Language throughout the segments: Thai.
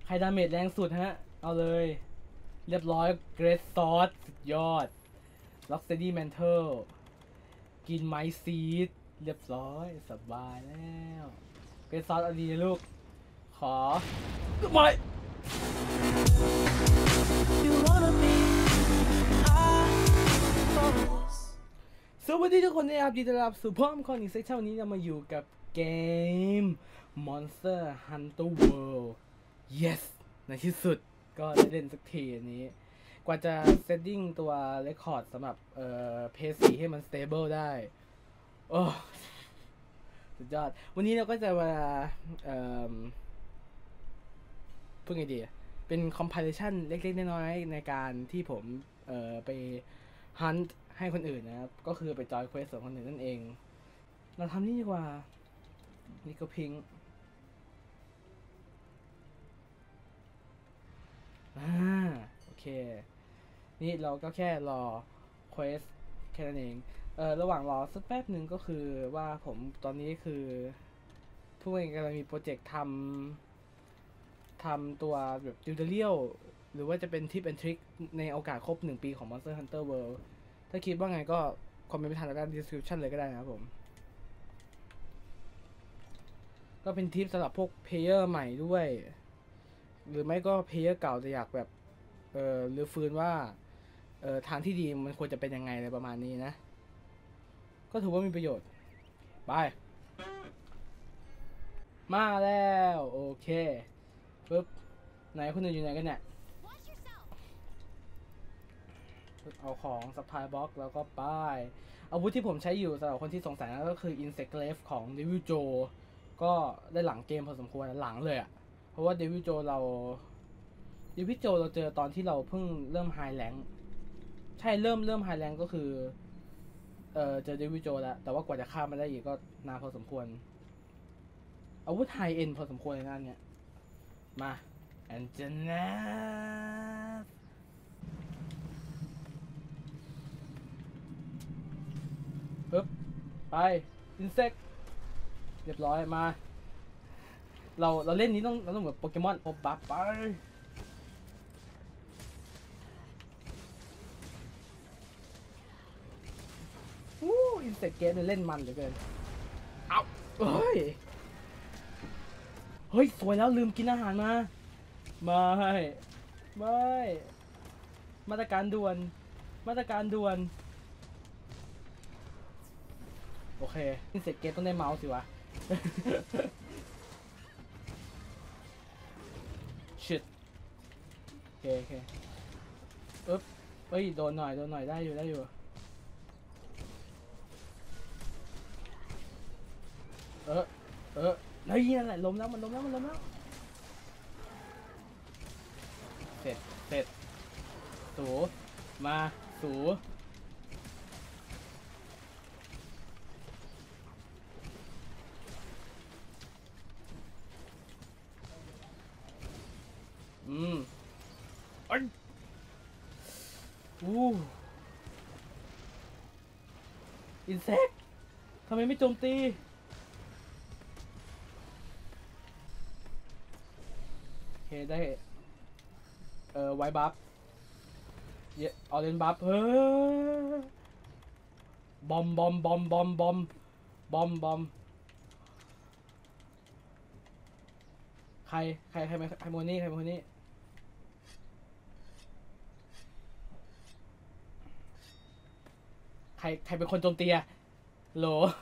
ใครดาเมจแรงสุดฮะเอาเลยเรียบร้อยเกรดซอสสุดยอดล็อกสเตดี้แมนเทลกินไม้ซีดเรียบร้อยสบายแล้วเกรดซอสเอาดีลูกขอไม่สวัสดีทุกคนนะครับยินดีต้อนรับสู่พร้อมคอนอีกเซสชั่นนี้เรามาอยู่กับเกม Monster Hunter World yes ในที่สุดก็ได้เล่นสักทีนี้กว่าจะเซตติ้งตัวเรคคอร์ดสำหรับเพย์4ให้มัน stable ได้โอ้สุดยอดวันนี้เราก็จะมาพูดไงดีเป็น compilation เล็กๆน้อยๆในการที่ผมไป hunt ให้คนอื่นนะครับก็คือไปจอยเควสของคนอื่นนั่นเองเราทำนี่ดีกว่านี่ก็พิงโอเคนี่เราก็แค่รอเควสแค่นั้นเองระหว่างรอสักแป๊บหนึ่งก็คือว่าผมตอนนี้คือผู้เองกำลังมีโปรเจกต์ทำตัวแบบติวเตอร์เรียลหรือว่าจะเป็นทิปแอนทริคในโอกาสครบ1 ปีของ Monster Hunter World ถ้าคิดว่าไงก็คอมเมนต์ไปทางด้าน description เลยก็ได้นะครับผมก็เป็นทิปสำหรับพวกเพลเยอร์ใหม่ด้วยหรือไม่ก็เพลเยอร์เก่าจะอยากแบบหรือฟื้นว่าทางที่ดีมันควรจะเป็นยังไงอะไรประมาณนี้นะก็ถือว่ามีประโยชน์ไปมาแล้วโอเคปึ๊บไหนคนอื่นอยู่ไหนกันเนี่ยเอาของซัพพลายบ็อกแล้วก็ป้ายอาวุธที่ผมใช้อยู่สำหรับคนที่สงสัยก็คือ Insect Glaive ของ Devil Joe ก็ได้หลังเกมพอสมควรหลังเลยอะเพราะว่า Devil Joe เราเจอตอนที่เราเพิ่งเริ่ม High Rank ใช่เริ่ม High Rank ก็คือเจอ Devil Joe แล้วแต่ว่ากว่าจะฆ่ามันได้อีกก็นานพอสมควรอาวุธ High End พอสมควรเลยนะเนี่ยมาแอนเจน่าปึ๊บไปอินเซกเรียบร้อยมาเราเล่นนี้ต้องแบบโปเกมอนโอบัฟไปอินเซกเกมเล่นมันเหลือเกินเอาเฮ้ยสวยแล้วลืมกินอาหารมาไม่มาตรการด่วนโอเคอินเซกเกมต้องได้เมาส์สิวะชิดโอเคปึ๊บเฮ้ยโดนหน่อยได้อยู่เฮ้ยนั่นแหละล้มแล้วมันล้มแล้วเสร็จสูมาสูไอ้อินเซกทำไมไม่โจมตีโอเคได้ไวบัฟออเรนบัฟบอมใครโมนี่ใครเป็นคนโจมตีอะโหล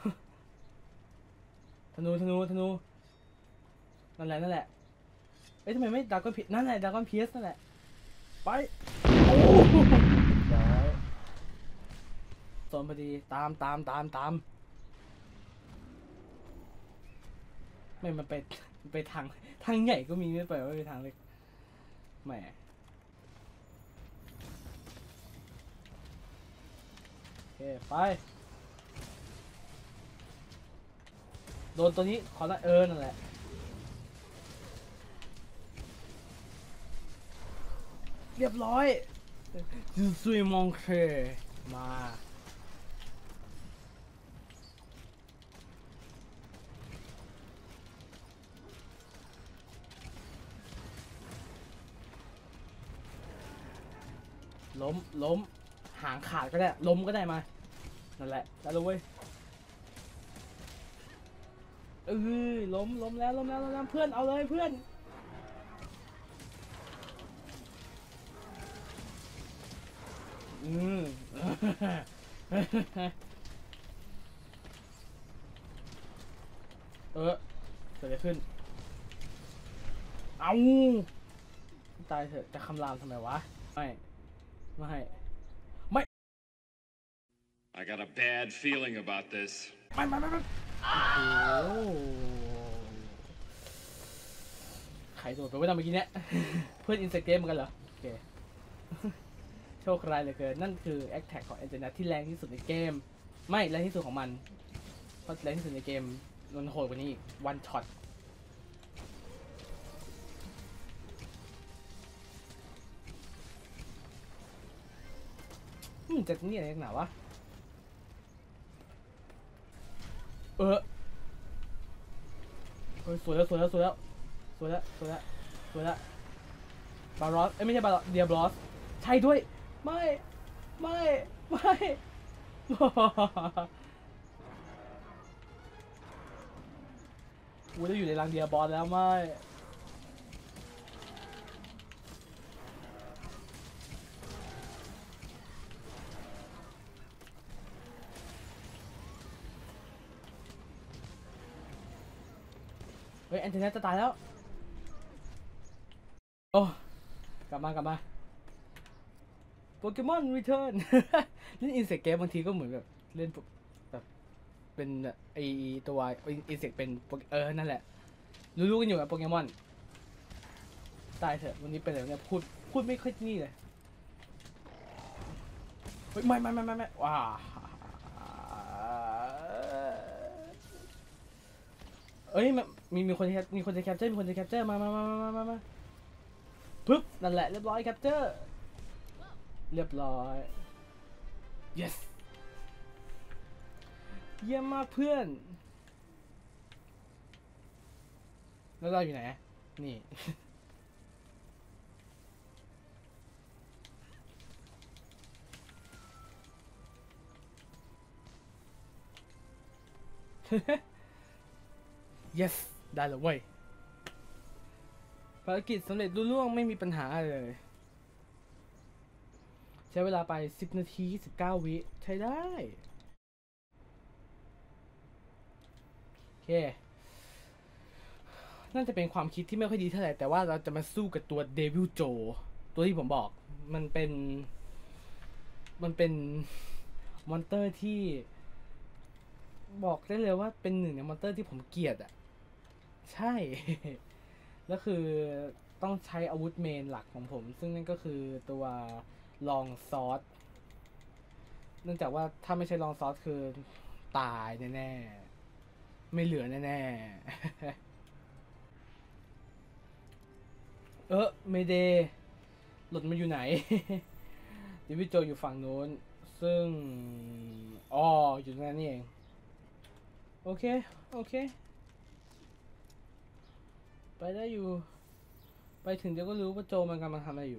ธนูนั่นแหละเอ้ยทำไมไม่ดราก้อนพีนั่นแหละดราก้อนพีสนั่นแหละไปโอ้ยโซนพอดีตามไม่มันไปทางใหญ่ก็มีไม่ไปว่าไปทางเล็กแหมโอเคไปโดนตัวนี้ขอละนั่นแหละเรียบร้อยซุยมองเคมาล้มหางขาดก็ได้ล้มก็ได้มานั่นแหละแล้วรู้เว้ยล้มแล้วเพื่อนเอาเลยเพื่อนเกิดอะไรขึ้นเอาตายเถอะจะคำรามทำไมวะไม่ I got a bad feeling about this. ไม่โอ้ใครโดดไปว่าทำเมื่อกี้เนี้ยเพื่อนอินสตาแกรมกันเหรอโอเคโชคร้ายเหลือเกินนั่นคือแอคแท็กของแอนเจน่าที่แรงที่สุดในเกมไม่แรงที่สุดของมันเพราะแรงที่สุดในเกมมันโหดกว่านี้อีกวันช็อตจะนี่อะไรหนาวะสวยแล้วบารอสไม่ใช่บารอสเดียบลอสใช่ด้วยไม่กูจะอยู่ในรังเดียบอสแล้วไม่เฮ้ยแอนเทน่าจะตายแล้วโอ้กลับมาโปเกมอนรีเทิร์นเล่นอินเสกเกมบางทีก็เหมือนแบบเล่นแบบเป็นไอตัวอินเสกเป็นนั่นแหละรู้กันอยู่กับโปเกมอนตายเถอะวันนี้เป็นอะไรเนี่ยพูดไม่ค่อยนี่เลยเฮ้ยไม่ว้าเอ้ยมีคนจะแคปเจอร์มาปึ๊บนั่นแหละเรียบร้อยแคปเจอร์เรียบร้อย yes เยี่ยมมากเพื่อนแล้วเราอยู่ไหนนี่ yes ได้แล้วเว้ยภารกิจสำเร็จรุ่ล่วงไม่มีปัญหาเลยใช้เวลาไป10 นาที 19 วิใช้ได้โอเคน่าจะเป็นความคิดที่ไม่ค่อยดีเท่าไหร่แต่ว่าเราจะมาสู้กับตัวเดวิลโจตัวที่ผมบอกมันเป็นมอนเตอร์ที่บอกได้เลยว่าเป็นหนึ่งในมอนเตอร์ที่ผมเกลียดอ่ะใช่ แล้วคือต้องใช้อาวุธเมนหลักของผมซึ่งนั่นก็คือตัวลองซอสเนื่องจากว่าถ้าไม่ใช่ลองซอสคือตายแน่ๆไม่เหลือแน่ๆไม่เดหลุดมาอยู่ไหน ดิวิโจอยู่ฝั่งโน้นซึ่งอยู่ตรงนั้นนี่เองโอเคไปได้อยู่ไปถึงเดี๋ยวก็รู้ว่าโจมันกำลังทำอะไรอยู่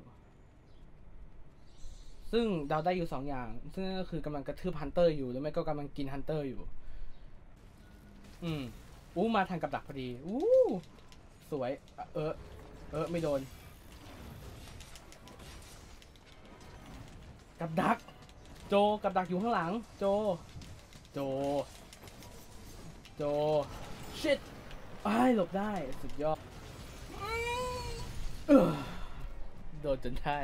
ซึ่งเดาได้อยู่2 อย่างซึ่งก็คือกำลังกระทืบฮันเตอร์อยู่หรือไม่ก็กำลังกินฮันเตอร์อยู่มาทางกับดักพอดีสวยไม่โดนกับดักโจกับดักอยู่ข้างหลังโจชิตหลบได้สุดยอดโดนจนได้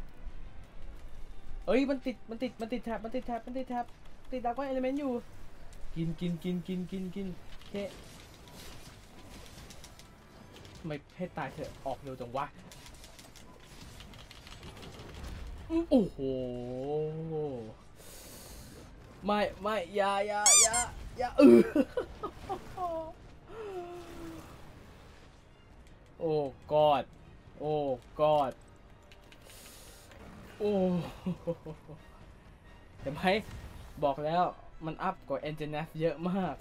มันติดแท็บติดดาวก็เอลิเมนต์อยู่กินโอเคทำไมให้ตายเถอะออกเร็วจังวะโอ้โหไม่อย่าโอ้กอดโเห็นไหมบอกแล้วมันอัพกว่าเอนจิเนียร์เยอะมาก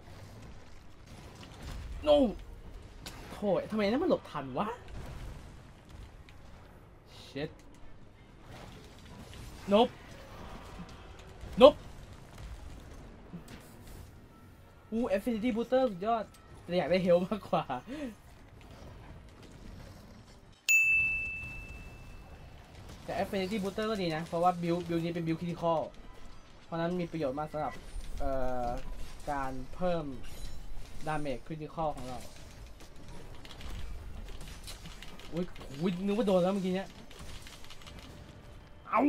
โน้โถ่ทำไมนั่นมันหลบทันวะเช็ดนบนบAffinity Booster สุดยอดแต่อยากได้เฮลมากกว่าแต่ Affinity Booster ก็ดีนะเพราะว่าบิลนี้เป็นบิลคริติคอลเพราะนั้นมีประโยชน์มากสำหรับการเพิ่มดาเมจคริติคอลของเราอุ้ยนึกว่าโดนแล้วเมื่อกี้เนี้ยเอา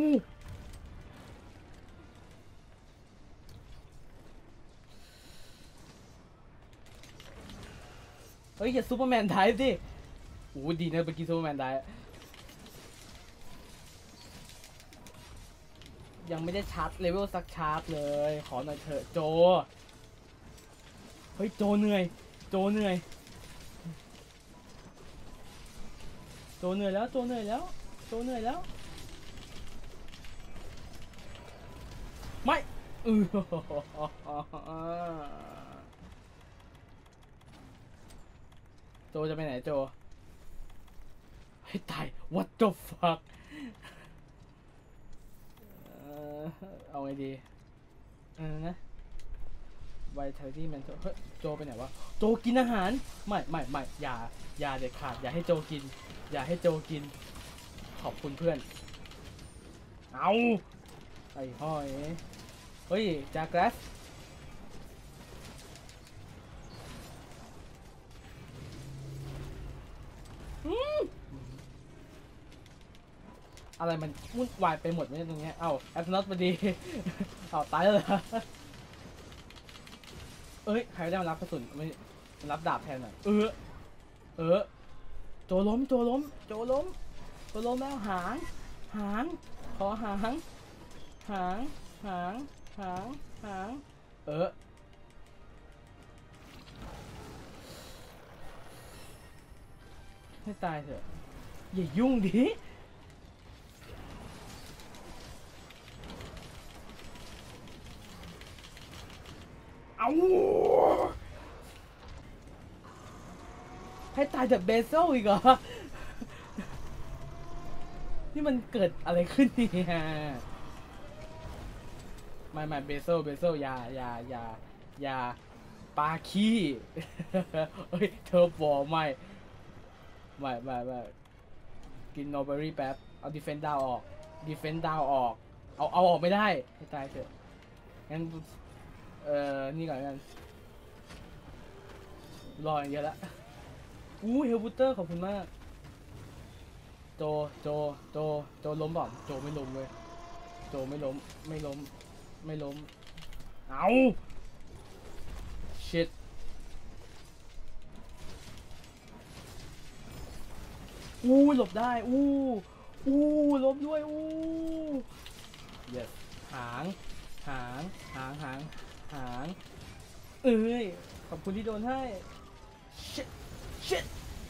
เฮ้ยอย่าซูเปอร์แมนไทป์สิดีนะเมื่อกี้ซูเปอร์แมนไทป์ยังไม่ได้ชาร์จเลเวลสักชาร์จเลยขอหน่อยเถอะโจเฮ้ยโจเหนื่อยโจเหนื่อยแล้วโจเหนื่อยแล้วไม่โจจะไปไหนโจให้ตาย what the fuck เอาไงดีนะVitality Mental เฮ้ยโจไปไหนวะโจกินอาหารไม่อย่าเด็ดขาดอย่าให้โจกินขอบคุณเพื่อนเอาไอ้ห้อยเฮ้ยจากแกรสอะไรมันวุ่นวายไปหมดไหมตรงเนี้ยแอปน็อตพอดีตายแล้วเหรอใครได้มารับกระสุนไม่รับดาบแทนหน่อยโจล้มแล้วหางขอหางให้ตายเถอะอย่ายุ่งดิให้ตายจากเบเซลอีกเหรอนี่มันเกิดอะไรขึ้นเนี่ยไม่เบเซลอย่าปาขี้เธอบอกไม่กินโนเบอรี่แป๊บเอาดีเฟนดาวออกเอาออกไม่ได้ให้ตายเถอะงั้นนี่ก่อนกันรออย่างเดียวละเฮลบูเตอร์ขอบคุณมากโจล้มบ่โจไม่ล้มเลยโจไม่ล้มเอาชิตหลบได้ล้มด้วยyes หางขอบคุณที่โดนให้shit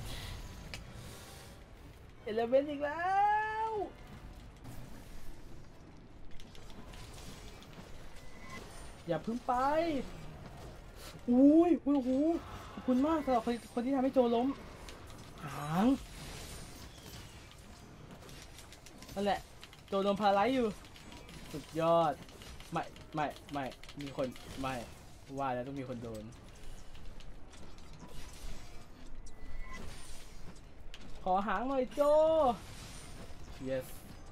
เอเลเมนต์อีกแล้วอย่าพึ่งไปขอบคุณมากสำหรับคนที่ทำให้โจล้มหางนั่นแหละโจโดนพาราไลซ์อยู่สุดยอดไม่มีคนไม่ว่าแล้วต้องมีคนโดนขอหางหน่อยโจ yes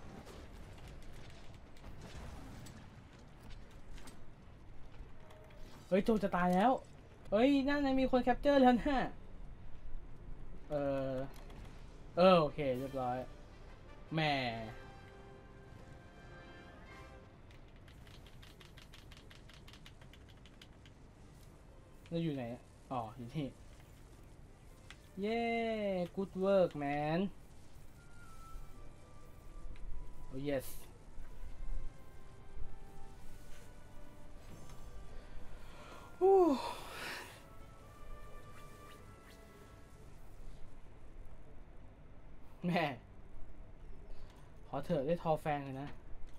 เฮ้ยโจจะตายแล้วนั่นมีคนแคปเจอร์แล้วนะโอเคเรียบร้อยแม่แล้วอยู่ไหนอยู่ที่เย้ good work man oh yes แม่ขอเถอะได้ทอแฟงเลยนะ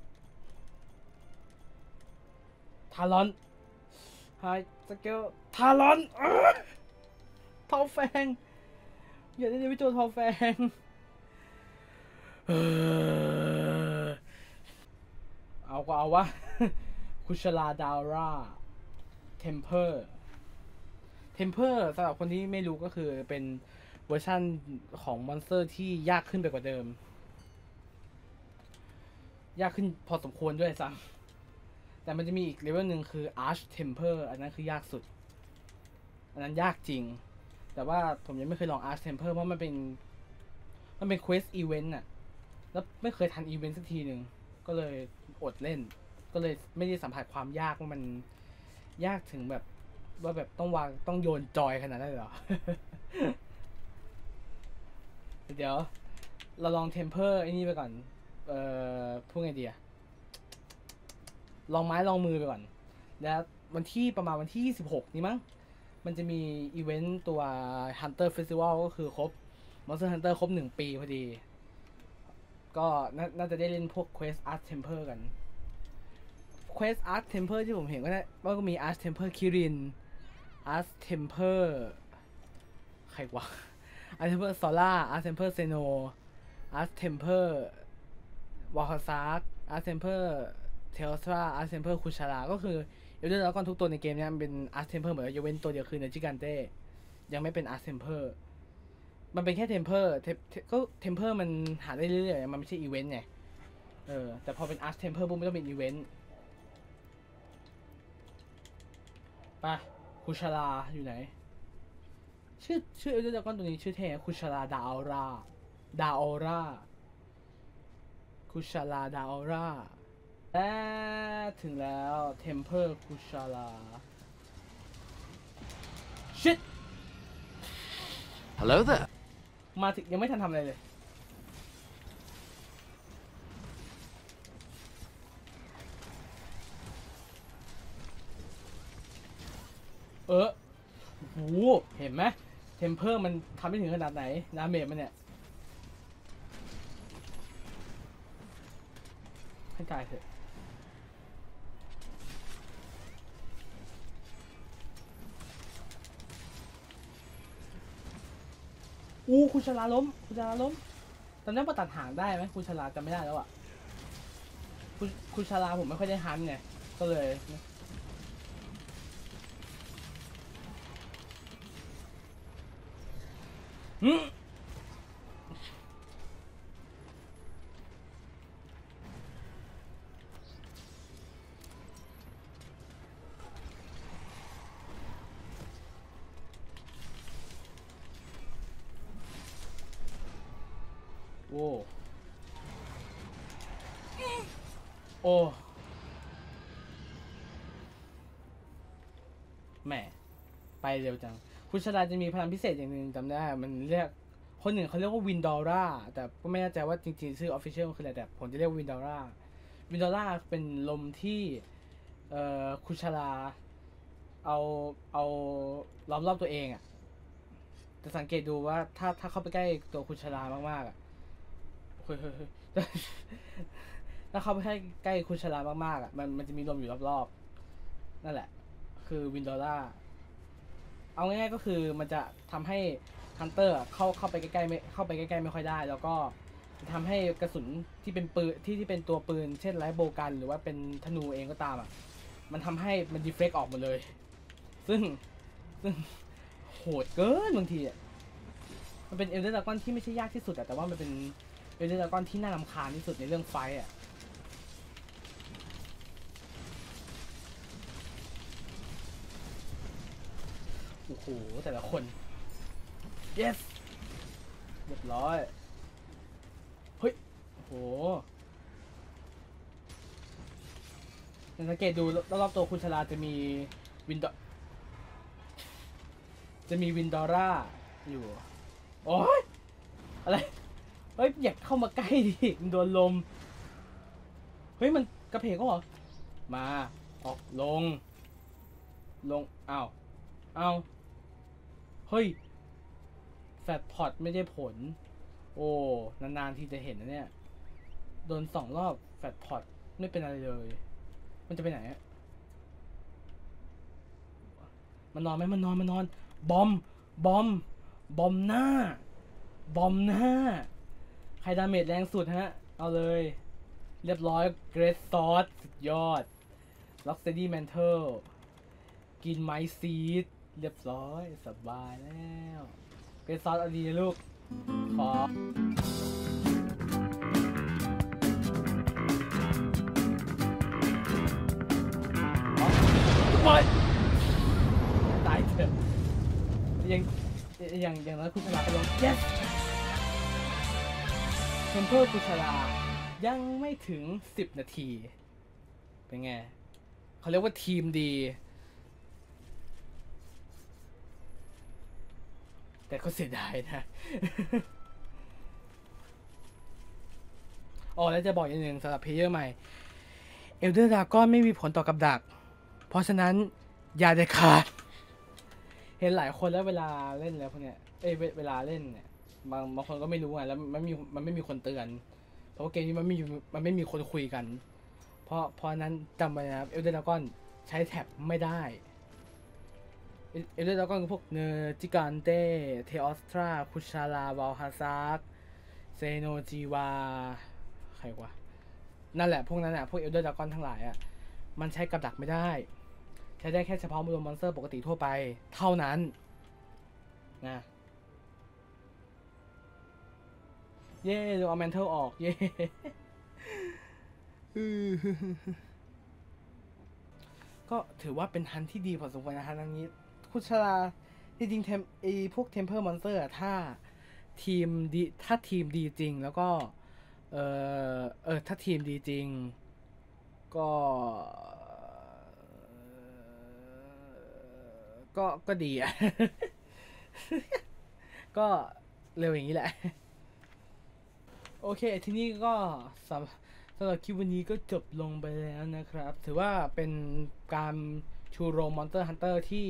ทารอนไฮสเกลทารอนทอแฟงอย่าได้วิจารณ์ทอแฟงก็เอาวะ คุชลาดาวราเทมเพอร์สำหรับคนที่ไม่รู้ก็คือเป็นเวอร์ชั่นของมอนสเตอร์ที่ยากขึ้นไปกว่าเดิม ยากขึ้นพอสมควรด้วยซ้ำแต่มันจะมีอีกเลเวลหนึ่งคือ Arch Temper อันนั้นคือยากสุด อันนั้นยากจริง แต่ว่าผมยังไม่เคยลอง Arch Temper เพราะมันเป็น Quest Event น่ะ แล้วไม่เคยทันอีเวนต์สักทีหนึ่งก็เลยอดเล่น ก็เลยไม่ได้สัมผัสความยากว่ามันยากถึงแบบว่าแบบต้องโยนจอยขนาดนั้นเหรอ เดี๋ยวเราลอง Temper ไอ้นี่ไปก่อนพูดไงดีอะลองไม้ลองมือไปก่อน แล้วประมาณวันที่26นี้มั้งมันจะมีอีเวนต์ตัว Hunter Festival ก็คือครบ Monster Hunter ครบ1 ปีพอดี ก็น่าจะได้เล่นพวก Quest Arch Temper กัน Quest Arch Temper ที่ผมเห็นก็มี Arch Temper Kirin Arch Temper ใครวะ Arch Temper Sora Arch Temper Zeno Arch Temper วอลคาซาร์ Arch Temper เทลสตราArch Temper คุชาราก็คือเอลเดอร์แล้วก็ทุกตัวในเกมนี้มันเป็น Arch Temper เหมือนยกเว้นตัวเดียวคือเนจิกันเต้ยังไม่เป็น Arch Temper มันเป็นแค่ Temper ก็ Temper มันหาได้เรื่อยๆมันไม่ใช่อีเวนต์ไงแต่พอเป็น Arch Temper ปุ๊บไม่ต้องเป็นอีเวนต์ไปคุชาราอยู่ไหนชื่อเอลเดอร์แล้วก็ตัวนี้ชื่อเท่คุชาราดาออราคุชาราดาออราและถึงแล้วเทมเพอร์คุชาราชิต Hello there. มาถึงยังไม่ทันทำอะไรเลยโอ้โหเห็นไหมเทมเพอร์มันทำได้ถึงขนาดไหนดาเมจมันเนี่ยให้ตายเถอะคุณชลาล้มตอนนั้นมาตัดหางได้ไหมคุณชลาจำไม่ได้แล้วอ่ะคุณชลาผมไม่ค่อยได้ฮันไงก็เลยโอ้แหมไปเร็วจังคุณชลาจะมีพลังพิเศษอย่างหนึ่งจำได้มันเรียกคนหนึ่งเขาเรียกว่าวินดอร่าแต่ก็ไม่แน่ใจว่าจริงๆชื่อ official คืออะไรแต่ผมจะเรียกวินดอร่าเป็นลมที่คุณชลาเอาล้อมรอบตัวเองอ่ะจะสังเกตดูว่าถ้าเข้าไปใกล้ตัวคุณชลามากๆอ่ะเฮ้ยถ้าเข้าไปใกล้คุณชลามากๆอ่ะมันจะมีลมอยู่รอบๆนั่นแหละคือวินดอร่าเอาง่ายๆก็คือมันจะทำให้ฮันเตอร์เข้าไปใกล้ๆไม่ค่อยได้แล้วก็ทำให้กระสุนที่เป็นปืนที่เป็นตัวปืนเช่นไลท์โบกันหรือว่าเป็นธนูเองก็ตามอ่ะมันทำให้มันดีเฟกต์ออกหมดเลยซึ่งโหดเกินบางทีอ่ะมันเป็นเอลเดอร์ดราก้อนที่ไม่ใช่ยากที่สุดแต่ว่ามันเป็นเอลเดอร์ดราก้อนที่น่ารำคาญที่สุดในเรื่องไฟอ่ะโอ้โหแต่ละคน yes เรียบร้อยเฮ้ยโอ้โหสังเกตดูรอบๆตัวคุณชลาจะมีวินดอร่าอยู่โอ้ยอะไรเฮ้ยอยากเข้ามาใกล้ดิมันโดนลมเฮ้ยมันกระเพกก็เหรอมาออกลงอ้าวเฮ้ยแฟตพอตไม่ได้ผลโอ้นานๆที่จะเห็นนะเนี่ยโดน2 รอบแฟตพอตไม่เป็นอะไรเลยมันจะไปไหนอะมันนอนไหมมันนอนบอมหน้าใครดาเมจแรงสุดฮะเอาเลยเรียบร้อย Great Sword สุดยอด Rocksteady Mantle กินไม้ซีดเรียบร้อยสบายแล้ว Great Sword เอาดีนะลูก ขอไปตายเถอะอย่างนั้นคุณชลาไปลง yes เทมเพอร์คุณชลายังไม่ถึง10 นาที เป็นไงเขาเรียกว่าทีมดี แต่ก็เสียดายนะ อ๋อแล้วจะบอกอย่างหนึ่งสำหรับเพลเยอร์ใหม่ Elder Dragon ไม่มีผลต่อกับดัก เพราะฉะนั้นอย่าเด็ดขาด เห็นหลายคนแล้วเวลาเล่นแล้วพวกเนี้ยเวลาเล่นเนี่ยบางคนก็ไม่รู้ไงแล้วมันไม่มีคนเตือน เพราะว่าเกมนี้มันไม่มีคนคุยกัน เพราะนั้นจำไว้นะครับ Elder Dragon ใช้แท็บไม่ได้ Elder Dragon คือพวกเนอร์จิกันเต้เทออสตราคุชาลาวาลฮาซากเซโนจีวาใครวะนั่นแหละพวกนั้นอ่ะพวก Elder Dragon ทั้งหลายอ่ะมันใช้กับดักไม่ได้ใช้ได้แค่เฉพาะมอนสเตอร์ปกติทั่วไปเท่านั้นนะเย้ดูเอาแมนเทลออกเย้ก็ถือว่าเป็นฮันที่ดีพอสมควรนะฮันนี้คุชลาจริงๆพวกเทมเพอร์มอนสเตอร์ถ้าทีมดีจริงแล้วก็ถ้าทีมดีจริงก็ดีอ่ะ ก็เร็วอย่างนี้แหละ โอเคทีนี้ก็สำหรับคลิปวันนี้ก็จบลงไปแล้วนะครับ ถือว่าเป็นการชูโรง Monster Hunter ที่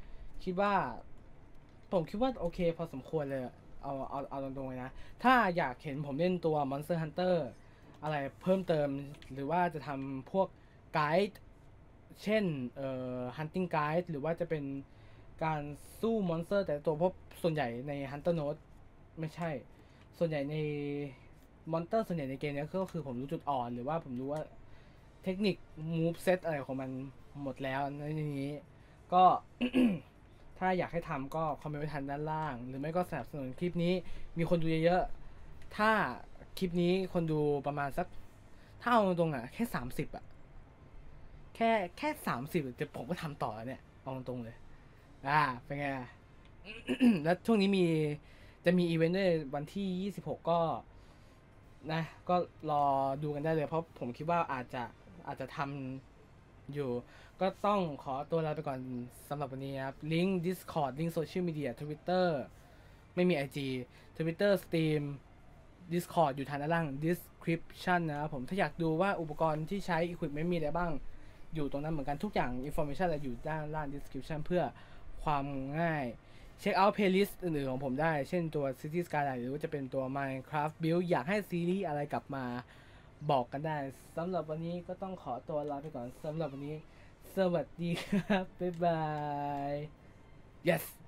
ผมคิดว่าโอเคพอสมควรเลยเอาตรงๆเลยนะ ถ้าอยากเห็นผมเล่นตัว Monster Hunter อะไรเพิ่มเติมหรือว่าจะทำพวกไกด์เช่นhunting guide หรือว่าจะเป็นการสู้มอนสเตอร์แต่ตัวเพราะส่วนใหญ่ใน Hunter Note ไม่ใช่ส่วนใหญ่ในมอนสเตอร์ส่วนใหญ่ในเกมนี้ก็คือผมรู้จุดอ่อนหรือว่าผมรู้ว่าเทคนิค move set อะไรของมันหมดแล้วในนี้ก็ ถ้าอยากให้ทำก็คอมเมนต์ไว้ทันด้านล่างหรือไม่ก็สนับสนุนคลิปนี้มีคนดูเยอะๆถ้าคลิปนี้คนดูประมาณสักถ้าเอาตรงๆอ่ะแค่30อ่ะแค่30แต่ผมก็ทำต่อเนี่ยเอาตรงๆเลยเป็นไง แล้วช่วงนี้จะมีอีเวนต์ด้วยวันที่26ก็นะก็รอดูกันได้เลยเพราะผมคิดว่าอาจจะทำอยู่ก็ต้องขอตัวลาไปก่อนสำหรับวันนี้ครับลิงก์ Discord ลิงก์โซเชียลมีเดีย Twitter ไม่มี IG Twitter Steam Discord อยู่ทางด้านล่าง description นะครับผมถ้าอยากดูว่าอุปกรณ์ที่ใช้ equipment มีอะไรบ้างอยู่ตรงนั้นเหมือนกันทุกอย่าง information อะไรอยู่ด้านล่าง description เพื่อความง่ายเช็คเอาท์เพลย์ลิสต์อื่นๆของผมได้เช่นตัว City Skyline หรือว่าจะเป็นตัว Minecraft Build อยากให้ซีรีส์อะไรกลับมาบอกกันได้สำหรับวันนี้ก็ต้องขอตัวลาไปก่อนสำหรับวันนี้สวัสดีครับบ๊ายบาย yes